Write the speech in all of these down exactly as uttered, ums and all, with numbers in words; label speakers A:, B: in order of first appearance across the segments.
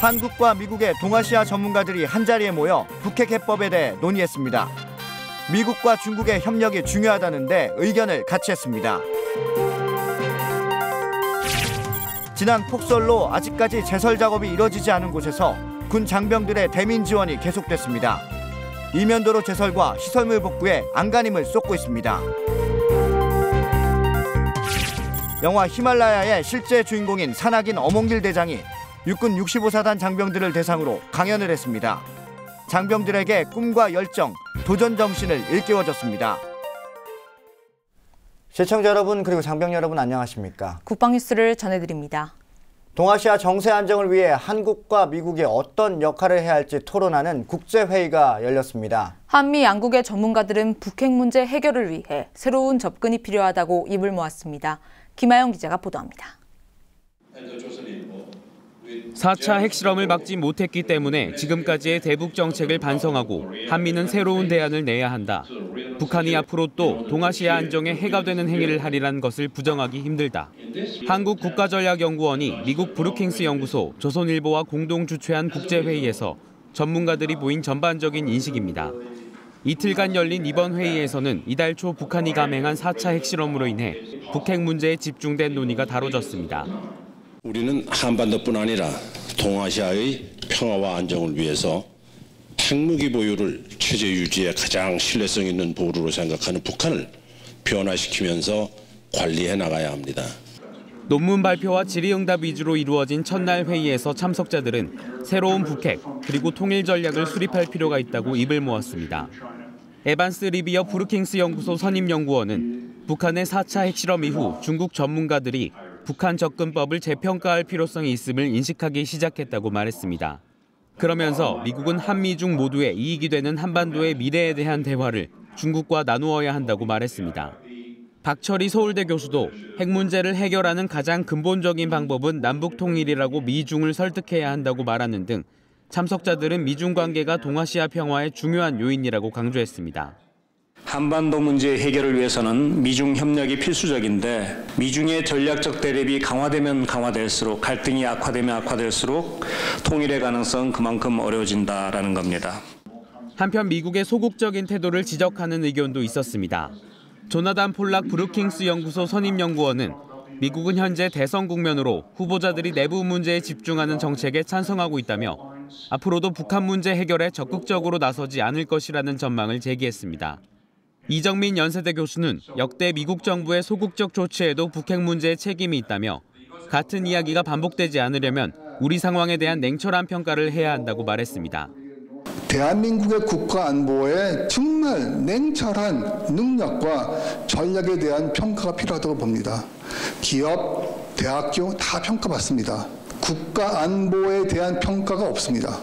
A: 한국과 미국의 동아시아 전문가들이 한자리에 모여 북핵 해법에 대해 논의했습니다. 미국과 중국의 협력이 중요하다는데 의견을 같이 했습니다. 지난 폭설로 아직까지 제설 작업이 이뤄지지 않은 곳에서 군 장병들의 대민 지원이 계속됐습니다. 이면도로 제설과 시설물 복구에 안간힘을 쏟고 있습니다. 영화 히말라야의 실제 주인공인 산악인 어몽길 대장이 육군 육십오 사단 장병들을 대상으로 강연을 했습니다. 장병들에게 꿈과 열정, 도전 정신을 일깨워줬습니다. 시청자 여러분 그리고 장병 여러분 안녕하십니까?
B: 국방뉴스를 전해드립니다.
A: 동아시아 정세 안정을 위해 한국과 미국이 어떤 역할을 해야 할지 토론하는 국제회의가 열렸습니다.
B: 한미 양국의 전문가들은 북핵 문제 해결을 위해 새로운 접근이 필요하다고 입을 모았습니다. 김하영 기자가 보도합니다.
C: 사 차 핵실험을 막지 못했기 때문에 지금까지의 대북 정책을 반성하고 한미는 새로운 대안을 내야 한다. 북한이 앞으로 또 동아시아 안정에 해가 되는 행위를 하리란 것을 부정하기 힘들다. 한국 국가전략연구원이 미국 브루킹스 연구소, 조선일보와 공동 주최한 국제회의에서 전문가들이 보인 전반적인 인식입니다. 이틀간 열린 이번 회의에서는 이달 초 북한이 감행한 사 차 핵실험으로 인해 북핵 문제에 집중된 논의가 다뤄졌습니다.
D: 우리는 한반도뿐 아니라 동아시아의 평화와 안정을 위해서 핵무기 보유를 체제 유지에 가장 신뢰성 있는 보루로 생각하는 북한을 변화시키면서 관리해 나가야 합니다.
C: 논문 발표와 질의응답 위주로 이루어진 첫날 회의에서 참석자들은 새로운 북핵 그리고 통일 전략을 수립할 필요가 있다고 입을 모았습니다. 에반스 리비어 브루킹스 연구소 선임연구원은 북한의 사 차 핵실험 이후 중국 전문가들이 북한 접근법을 재평가할 필요성이 있음을 인식하기 시작했다고 말했습니다. 그러면서 미국은 한미중 모두의 이익이 되는 한반도의 미래에 대한 대화를 중국과 나누어야 한다고 말했습니다. 박철희 서울대 교수도 핵 문제를 해결하는 가장 근본적인 방법은 남북 통일이라고 미중을 설득해야 한다고 말하는 등 참석자들은 미중 관계가 동아시아 평화의 중요한 요인이라고 강조했습니다.
E: 한반도 문제 해결을 위해서는 미중 협력이 필수적인데 미중의 전략적 대립이 강화되면 강화될수록 갈등이 악화되면 악화될수록 통일의 가능성은 그만큼 어려워진다라는 겁니다.
C: 한편 미국의 소극적인 태도를 지적하는 의견도 있었습니다. 조나단 폴락 브루킹스 연구소 선임연구원은 미국은 현재 대선 국면으로 후보자들이 내부 문제에 집중하는 정책에 찬성하고 있다며 앞으로도 북한 문제 해결에 적극적으로 나서지 않을 것이라는 전망을 제기했습니다. 이정민 연세대 교수는 역대 미국 정부의 소극적 조치에도 북핵 문제에 책임이 있다며 같은 이야기가 반복되지 않으려면 우리 상황에 대한 냉철한 평가를 해야 한다고 말했습니다.
F: 대한민국의 국가 안보에 정말 냉철한 능력과 전략에 대한 평가가 필요하다고 봅니다. 기업, 대학교 다 평가받습니다. 국가 안보에 대한 평가가 없습니다.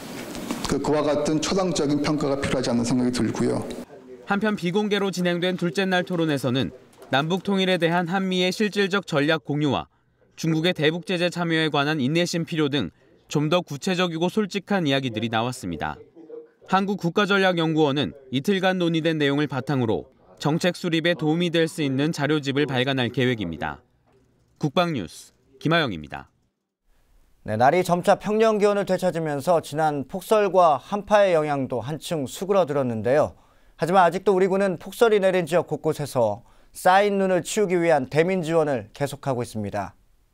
F: 그와 같은 초당적인 평가가 필요하지 않는 생각이 들고요.
C: 한편 비공개로 진행된 둘째 날 토론에서는 남북 통일에 대한 한미의 실질적 전략 공유와 중국의 대북 제재 참여에 관한 인내심 필요 등 좀 더 구체적이고 솔직한 이야기들이 나왔습니다. 한국 국가전략연구원은 이틀간 논의된 내용을 바탕으로 정책 수립에 도움이 될 수 있는 자료집을 발간할 계획입니다. 국방뉴스 김하영입니다.
A: 네, 날이 점차 평년 기온을 되찾으면서 지난 폭설과 한파의 영향도 한층 수그러들었는데요. 하지만 아직도 우리 군은 폭설이 내린 지역 곳곳에서 쌓인 눈을 치우기 위한 대민 지원을 계속하고 있습니다.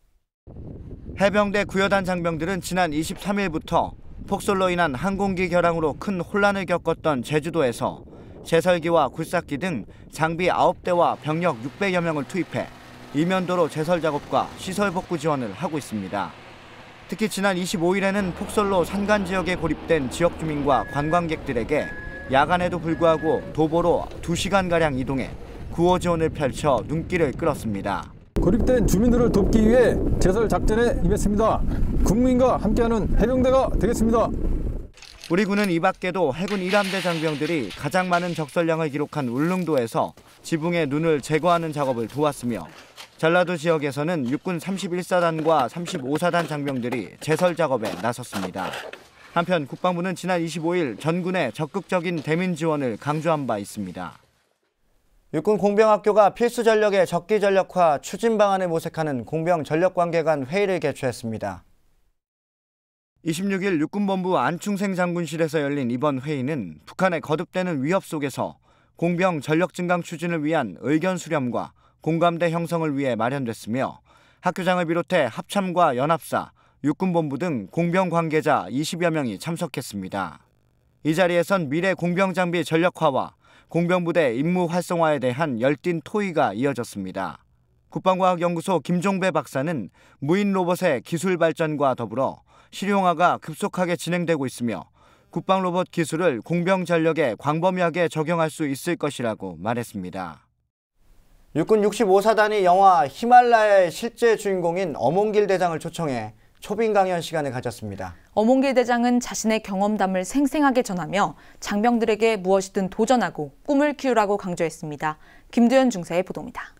A: 해병대 구여단 장병들은 지난 이십삼 일부터 폭설로 인한 항공기 결항으로 큰 혼란을 겪었던 제주도에서 제설기와 굴삭기 등 장비 아홉 대와 병력 육백여 명을 투입해 이면도로 제설 작업과 시설 복구 지원을 하고 있습니다. 특히 지난 이십오 일에는 폭설로 산간 지역에 고립된 지역 주민과 관광객들에게 야간에도 불구하고 도보로 두 시간가량 이동해 구호 지원을 펼쳐 눈길을 끌었습니다.
G: 고립된 주민들을 돕기 위해 제설 작전에 임했습니다. 국민과 함께하는 해병대가 되겠습니다.
A: 우리 군은 이 밖에도 해군 일 함대 장병들이 가장 많은 적설량을 기록한 울릉도에서 지붕의 눈을 제거하는 작업을 도왔으며 전라도 지역에서는 육군 삼십일 사단과 삼십오 사단 장병들이 제설 작업에 나섰습니다. 한편 국방부는 지난 이십오 일 전군에 적극적인 대민 지원을 강조한 바 있습니다. 육군 공병학교가 필수 전력의 적기 전력화 추진 방안을 모색하는 공병 전력 관계 간 회의를 개최했습니다. 이십육 일 육군본부 안충생 장군실에서 열린 이번 회의는 북한의 거듭되는 위협 속에서 공병 전력 증강 추진을 위한 의견 수렴과 공감대 형성을 위해 마련됐으며 학교장을 비롯해 합참과 연합사, 육군본부 등 공병 관계자 이십여 명이 참석했습니다. 이 자리에선 미래 공병장비 전력화와 공병부대 임무 활성화에 대한 열띤 토의가 이어졌습니다. 국방과학연구소 김종배 박사는 무인 로봇의 기술 발전과 더불어 실용화가 급속하게 진행되고 있으며 국방 로봇 기술을 공병 전력에 광범위하게 적용할 수 있을 것이라고 말했습니다. 육군 육십오 사단이 영화 히말라야의 실제 주인공인 어몽길 대장을 초청해 초빙 강연 시간을 가졌습니다.
B: 어몽길 대장은 자신의 경험담을 생생하게 전하며 장병들에게 무엇이든 도전하고 꿈을 키우라고 강조했습니다. 김두현 중사의 보도입니다.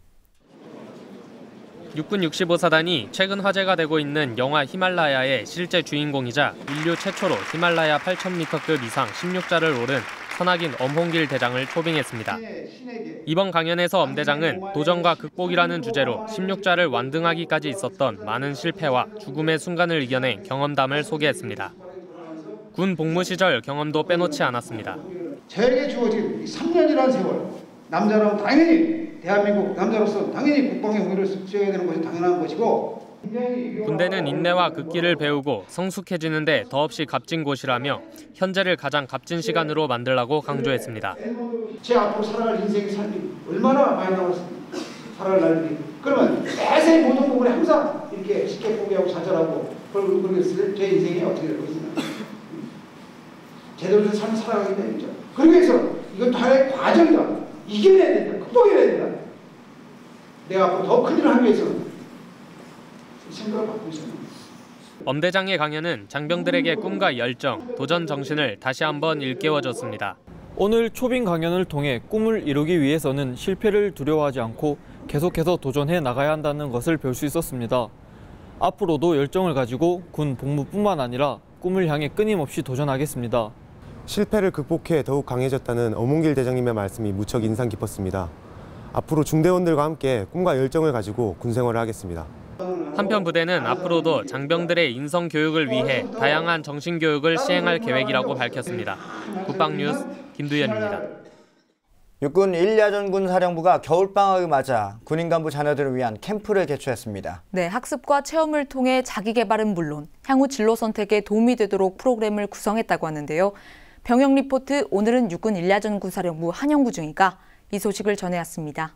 H: 육군 육십오 사단이 최근 화제가 되고 있는 영화 히말라야의 실제 주인공이자 인류 최초로 히말라야 팔천 미터급 이상 십육 자를 오른 선학인 엄홍길 대장을 초빙했습니다. 이번 강연에서 엄 대장은 도전과 극복이라는 주제로 십육 자를 완등하기까지 있었던 많은 실패와 죽음의 순간을 이겨낸 경험담을 소개했습니다. 군 복무 시절 경험도 빼놓지 않았습니다.
I: 저에게 주어진 삼 년이라는 세월, 남자라면 당연히 대한민국 남자로서 당연히 국방의 홍위를 수행해야 되는 것이 당연한 것이고,
H: 군대는 인내와 극기를 배우고 성숙해지는 데 더없이 값진 곳이라며 현재를 가장 값진 시간으로 만들라고 강조했습니다.
I: 제 앞으로 살아갈 인생의 삶이 얼마나 많이 남았습니까? 살아갈 날들이. 그러면 매생 모든 부분에 항상 이렇게 쉽게 포기하고 좌절하고 그러겠을 제 인생이 어떻게 될 것이냐. 제대로 된 삶을 살아가기 때문이죠. 그러기 위해서 이건 하나의 과정이다. 이겨내야 된다. 극복해야 된다. 내가 앞으로 더 큰 일을 하기 위해서는 생각을 바꾸고 있습니다.
H: 엄 대장의 강연은 장병들에게 꿈과 열정, 도전 정신을 다시 한번 일깨워줬습니다.
J: 오늘 초빙 강연을 통해 꿈을 이루기 위해서는 실패를 두려워하지 않고 계속해서 도전해 나가야 한다는 것을 배울 수 있었습니다. 앞으로도 열정을 가지고 군 복무뿐만 아니라 꿈을 향해 끊임없이 도전하겠습니다.
K: 실패를 극복해 더욱 강해졌다는 어몽길 대장님의 말씀이 무척 인상 깊었습니다. 앞으로 중대원들과 함께 꿈과 열정을 가지고 군 생활을 하겠습니다.
H: 한편 부대는 앞으로도 장병들의 인성 교육을 위해 다양한 정신 교육을 시행할 계획이라고 밝혔습니다. 국방뉴스 김두현입니다.
A: 육군 일 야전군 사령부가 겨울방학을 맞아 군인 간부 자녀들을 위한 캠프를 개최했습니다.
B: 네, 학습과 체험을 통해 자기 개발은 물론 향후 진로 선택에 도움이 되도록 프로그램을 구성했다고 하는데요. 병영 리포트, 오늘은 육군 일 야전군 사령부 한영구중위가 이 소식을 전해왔습니다.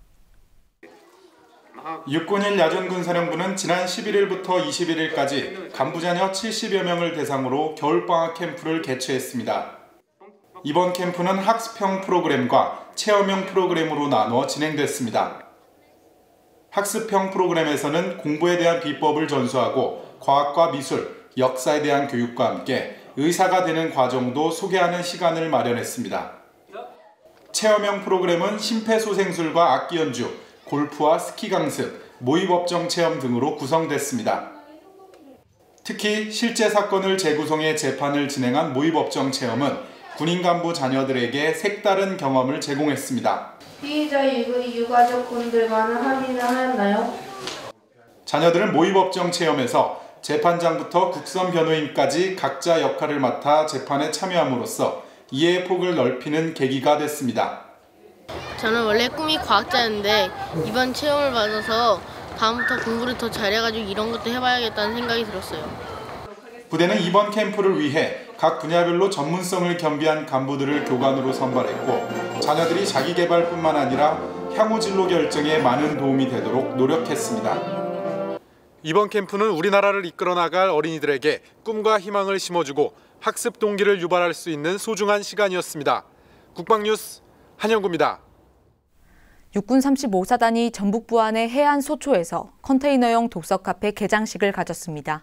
L: 육군 일 야전군 사령부는 지난 십일 일부터 이십일 일까지 간부자녀 칠십여 명을 대상으로 겨울방학 캠프를 개최했습니다. 이번 캠프는 학습형 프로그램과 체험형 프로그램으로 나누어 진행됐습니다. 학습형 프로그램에서는 공부에 대한 비법을 전수하고 과학과 미술, 역사에 대한 교육과 함께 의사가 되는 과정도 소개하는 시간을 마련했습니다. 체험형 프로그램은 심폐소생술과 악기 연주, 골프와 스키 강습, 모의법정 체험 등으로 구성됐습니다. 특히 실제 사건을 재구성해 재판을 진행한 모의법정 체험은 군인 간부 자녀들에게 색다른 경험을 제공했습니다.
M: 피의자 유가족분들과는 합의를 하였나요?
L: 자녀들은 모의법정 체험에서 재판장부터 국선 변호인까지 각자 역할을 맡아 재판에 참여함으로써 이해의 폭을 넓히는 계기가 됐습니다.
N: 저는 원래 꿈이 과학자였는데 이번 체험을 받아서 다음부터 공부를 더 잘해가지고 이런 것도 해봐야겠다는 생각이 들었어요.
L: 부대는 이번 캠프를 위해 각 분야별로 전문성을 겸비한 간부들을 교관으로 선발했고 자녀들이 자기 개발뿐만 아니라 향후 진로 결정에 많은 도움이 되도록 노력했습니다. 이번 캠프는 우리나라를 이끌어 나갈 어린이들에게 꿈과 희망을 심어주고 학습 동기를 유발할 수 있는 소중한 시간이었습니다. 국방뉴스 한영구입니다.
B: 육군 삼십오 사단이 전북 부안의 해안 소초에서 컨테이너형 독서 카페 개장식을 가졌습니다.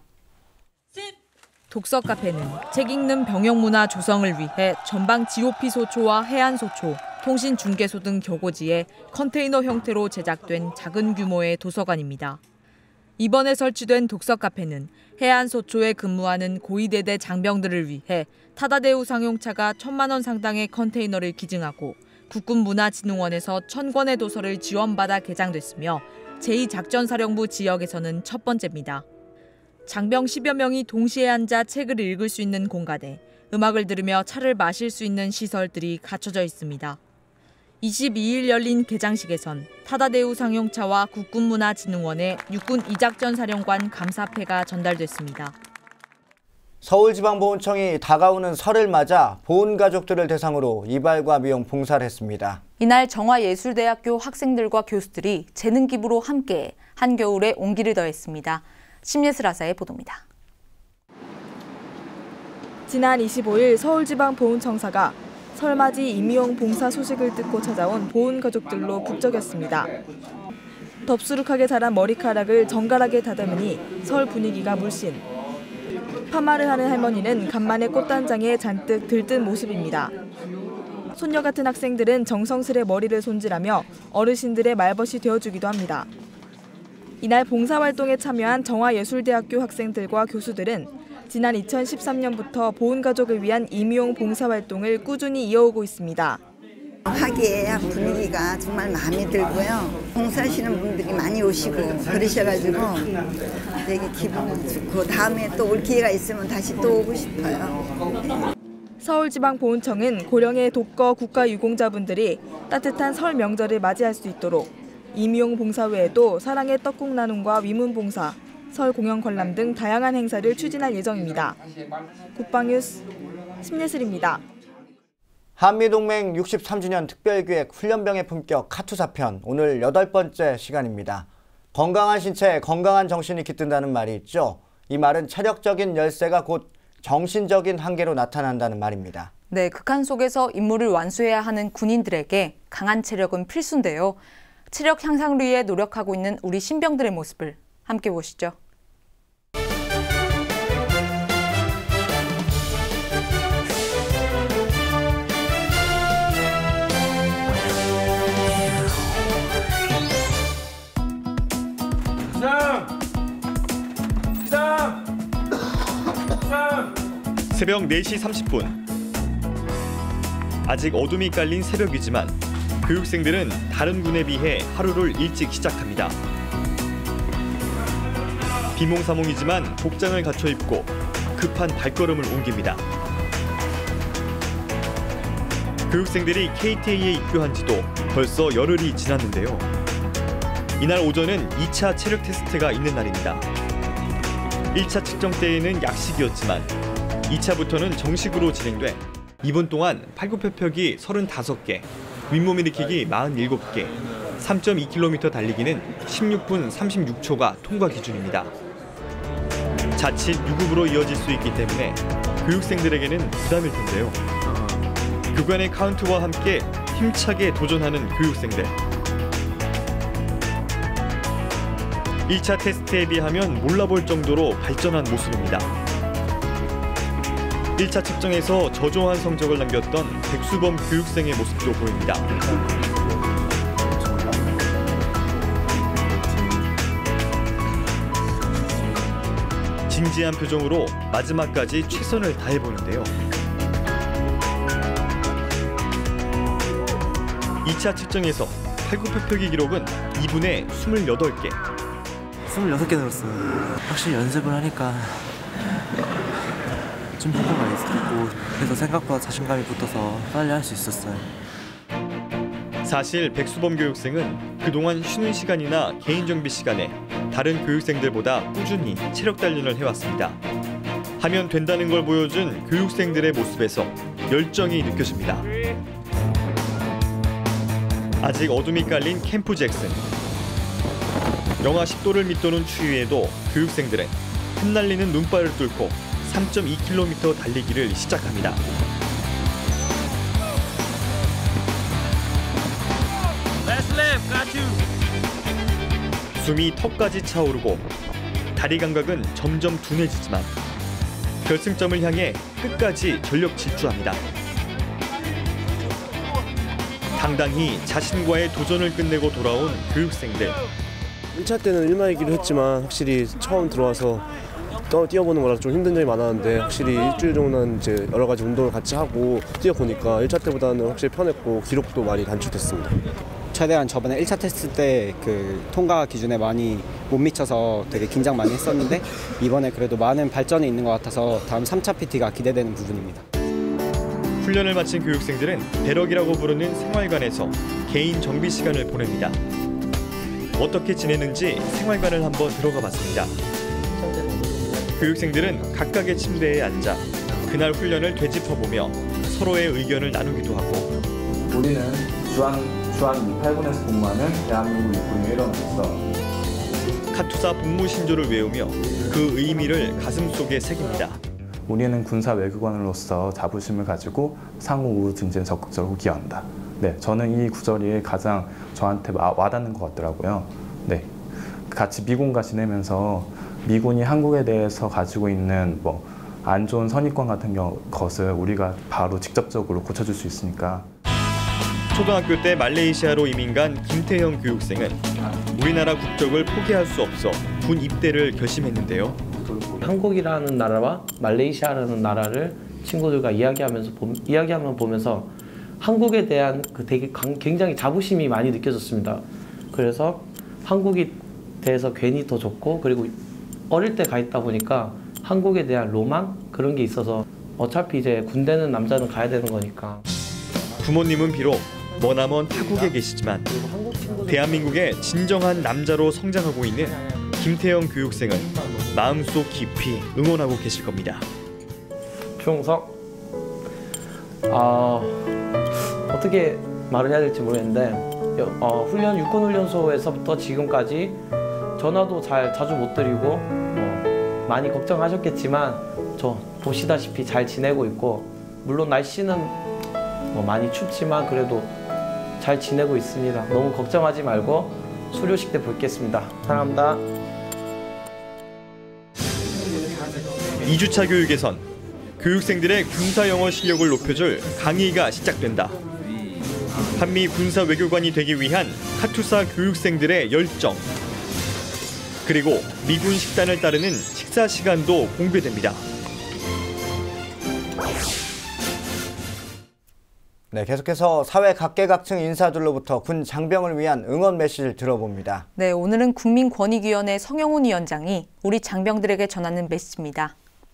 B: 독서 카페는 책 읽는 병영 문화 조성을 위해 전방 지오피 소초와 해안 소초, 통신 중개소 등 교고지에 컨테이너 형태로 제작된 작은 규모의 도서관입니다. 이번에 설치된 독서 카페는 해안 소초에 근무하는 고위대대 장병들을 위해 타다대우 상용차가 천만 원 상당의 컨테이너를 기증하고 국군문화진흥원에서 천 권의 도서를 지원받아 개장됐으며 제이 작전사령부 지역에서는 첫 번째입니다. 장병 십여 명이 동시에 앉아 책을 읽을 수 있는 공간에 음악을 들으며 차를 마실 수 있는 시설들이 갖춰져 있습니다. 이십이일 열린 개장식에선 타다데우 상용차와 국군문화진흥원의 육군 이작전 사령관 감사패가 전달됐습니다.
A: 서울지방보훈청이 다가오는 설을 맞아 보훈 가족들을 대상으로 이발과 미용 봉사를 했습니다.
B: 이날 정화예술대학교 학생들과 교수들이 재능 기부로 함께 한겨울에 온기를 더했습니다. 심예슬아사의 보도입니다. 지난 이십오일 서울지방보훈청사가 설맞이 임용 봉사 소식을 듣고 찾아온 보훈 가족들로 북적였습니다. 덥수룩하게 자란 머리카락을 정갈하게 다듬으니 설 분위기가 물씬. 파마를 하는 할머니는 간만에 꽃단장에 잔뜩 들뜬 모습입니다. 손녀 같은 학생들은 정성스레 머리를 손질하며 어르신들의 말벗이 되어주기도 합니다. 이날 봉사활동에 참여한 정화예술대학교 학생들과 교수들은 지난 이천십삼년부터 보훈가족을 위한 임용 봉사활동을 꾸준히 이어오고 있습니다.
O: 화기애애한 분위기가 정말 마음에 들고요. 봉사하시는 분들이 많이 오시고 그러셔가지고 되게 기분 좋고 다음에 또 올 기회가 있으면 다시 또 오고 싶어요.
B: 서울지방보훈청은 고령의 독거 국가유공자분들이 따뜻한 설 명절을 맞이할 수 있도록 임용 봉사 외에도 사랑의 떡국 나눔과 위문 봉사, 설 공연 관람 등 다양한 행사를 추진할 예정입니다. 국방뉴스 심예슬입니다.
A: 한미동맹 육십삼주년 특별기획 훈련병의 품격 카투사편 오늘 여덟 번째 시간입니다. 건강한 신체에 건강한 정신이 깃든다는 말이 있죠. 이 말은 체력적인 열세가 곧 정신적인 한계로 나타난다는 말입니다.
B: 네, 극한 속에서 임무를 완수해야 하는 군인들에게 강한 체력은 필수인데요. 체력 향상을 위해 노력하고 있는 우리 신병들의 모습을 함께 보시죠.
P: 새벽 네시 삼십분. 아직 어둠이 깔린 새벽이지만 교육생들은 다른 군에 비해 하루를 일찍 시작합니다. 비몽사몽이지만 복장을 갖춰 입고 급한 발걸음을 옮깁니다. 교육생들이 케이티에이에 입교한 지도 벌써 열흘이 지났는데요. 이날 오전은 이차 체력 테스트가 있는 날입니다. 일차 측정 때에는 약식이었지만 이차부터는 정식으로 진행돼 이분 동안 팔굽혀펴기 서른다섯개, 윗몸 일으키기 사십칠개, 삼 점 이 킬로미터 달리기는 십육분 삼십육초가 통과 기준입니다. 자칫 유급으로 이어질 수 있기 때문에 교육생들에게는 부담일 텐데요. 그간의 카운트와 함께 힘차게 도전하는 교육생들. 일차 테스트에 비하면 몰라볼 정도로 발전한 모습입니다. 일차 측정에서 저조한 성적을 남겼던 백수범 교육생의 모습도 보입니다. 진지한 표정으로 마지막까지 최선을 다해보는데요. 이차 측정에서 팔굽혀펴기 기록은 이분에 스물여덟개.
Q: 스물여섯 개 늘었어요. 확실히 연습을 하니까 좀 효과가 있었고 그래서 생각보다 자신감이 붙어서 빨리 할 수 있었어요.
P: 사실 백수범 교육생은 그동안 쉬는 시간이나 개인 정비 시간에 다른 교육생들보다 꾸준히 체력 단련을 해왔습니다. 하면 된다는 걸 보여준 교육생들의 모습에서 열정이 느껴집니다. 아직 어둠이 깔린 캠프 잭슨. 영하 십도를 밑도는 추위에도 교육생들은 흩날리는 눈발을 뚫고 삼 점 이 킬로미터 달리기를 시작합니다. 숨이 턱까지 차오르고 다리 감각은 점점 둔해지지만 결승점을 향해 끝까지 전력 질주합니다. 당당히 자신과의 도전을 끝내고 돌아온 교육생들.
R: 일차 때는 일마이기로 했지만 확실히 처음 들어와서 뛰어보는 거라 좀 힘든 점이 많았는데 확실히 일주일 정도는 이제 여러 가지 운동을 같이 하고 뛰어보니까 일차 때보다는 확실히 편했고 기록도 많이 단축됐습니다.
S: 최대한 저번에 일 차 테스트 때 그 통과 기준에 많이 못 미쳐서 되게 긴장 많이 했었는데 이번에 그래도 많은 발전이 있는 것 같아서 다음 삼 차 피티가 기대되는 부분입니다.
P: 훈련을 마친 교육생들은 배럭이라고 부르는 생활관에서 개인 정비 시간을 보냅니다. 어떻게 지내는지 생활관을 한번 들어가 봤습니다. 교육생들은 각각의 침대에 앉아 그날 훈련을 되짚어보며 서로의 의견을 나누기도 하고
T: 우리는 주한, 주한 이팔 군에서 복무하는 대한민국 육군의 일원으로서
P: 카투사 복무 신조를 외우며 그 의미를 가슴속에 새깁니다.
T: 우리는 군사 외교관으로서 자부심을 가지고 상호 우호 증진에 적극적으로 기여한다. 네, 저는 이 구절이 가장 저한테 와닿는 것 같더라고요. 네, 같이 미군과 지내면서 미군이 한국에 대해서 가지고 있는 뭐 안 좋은 선입관 같은 경, 것을 우리가 바로 직접적으로 고쳐줄 수 있으니까.
P: 초등학교 때 말레이시아로 이민 간 김태형 교육생은 우리나라 국적을 포기할 수 없어 군 입대를 결심했는데요.
U: 한국이라는 나라와 말레이시아라는 나라를 친구들과 이야기하면서 보, 이야기하면 보면서 한국에 대한 그 되게 굉장히 자부심이 많이 느껴졌습니다. 그래서 한국에 대해서 괜히 더 좋고 그리고 어릴 때 가 있다 보니까 한국에 대한 로망 그런 게 있어서 어차피 이제 군대는 남자는 가야 되는 거니까.
P: 부모님은 비록 머나먼 타국에 계시지만 대한민국의 진정한 남자로 성장하고 있는 김태형 교육생은 마음속 깊이 응원하고 계실 겁니다.
U: 충성. 아 어떻게 말을 해야 될지 모르겠는데 어, 훈련 육군훈련소에서부터 지금까지 전화도 잘 자주 못 드리고 뭐 많이 걱정하셨겠지만 저 보시다시피 잘 지내고 있고 물론 날씨는 뭐 많이 춥지만 그래도 잘 지내고 있습니다. 너무 걱정하지 말고 수료식 때 뵙겠습니다. 사랑합니다.
P: 이 주차 교육에선 교육생들의 군사 영어 실력을 높여줄 강의가 시작된다. 한미 군사 외교관이 되기 위한 카투사 교육생들의 열정. 그리고 미군 식단을 따르는 식사 시간도 공개됩니다.
A: 네, 계속해서 사회 각계각층 인사들로부터 군 장병을 위한 응원 메시지를 들어봅니다.
B: 네, 오늘은 국민권익위원회 성영훈 위원장이 우리 장병들에게 전하는 메시지입니다.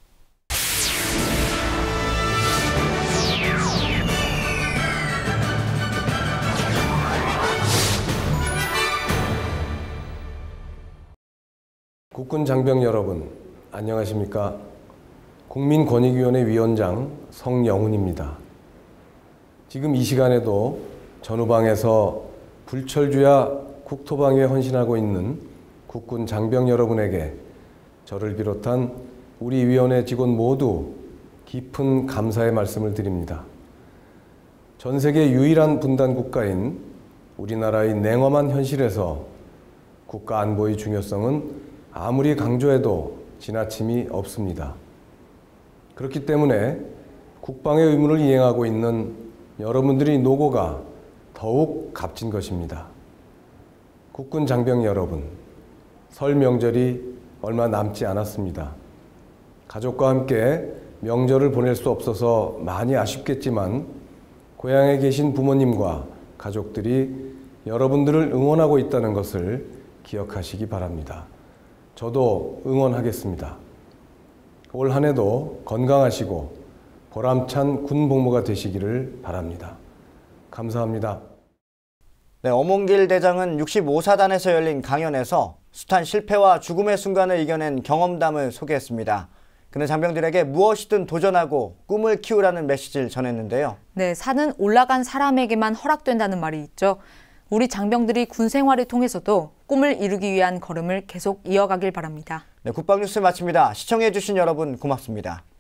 V: 국군 장병 여러분, 안녕하십니까? 국민권익위원회 위원장 성영훈입니다. 지금 이 시간에도 전후방에서 불철주야 국토방위에 헌신하고 있는 국군 장병 여러분에게 저를 비롯한 우리 위원회 직원 모두 깊은 감사의 말씀을 드립니다. 전 세계 유일한 분단 국가인 우리나라의 냉엄한 현실에서 국가 안보의 중요성은 아무리 강조해도 지나침이 없습니다. 그렇기 때문에 국방의 의무를 이행하고 있는 여러분들의 노고가 더욱 값진 것입니다. 국군 장병 여러분, 설 명절이 얼마 남지 않았습니다. 가족과 함께 명절을 보낼 수 없어서 많이 아쉽겠지만 고향에 계신 부모님과 가족들이 여러분들을 응원하고 있다는 것을 기억하시기 바랍니다. 저도 응원하겠습니다. 올 한 해도 건강하시고 보람찬 군 복무가 되시기를 바랍니다. 감사합니다.
A: 네, 엄홍길 대장은 육십오 사단에서 열린 강연에서 숱한 실패와 죽음의 순간을 이겨낸 경험담을 소개했습니다. 그는 장병들에게 무엇이든 도전하고 꿈을 키우라는 메시지를 전했는데요.
B: 네, 산은 올라간 사람에게만 허락된다는 말이 있죠. 우리 장병들이 군 생활을 통해서도 꿈을 이루기 위한 걸음을 계속 이어가길 바랍니다.
A: 네, 국방뉴스 마칩니다. 시청해주신 여러분 고맙습니다.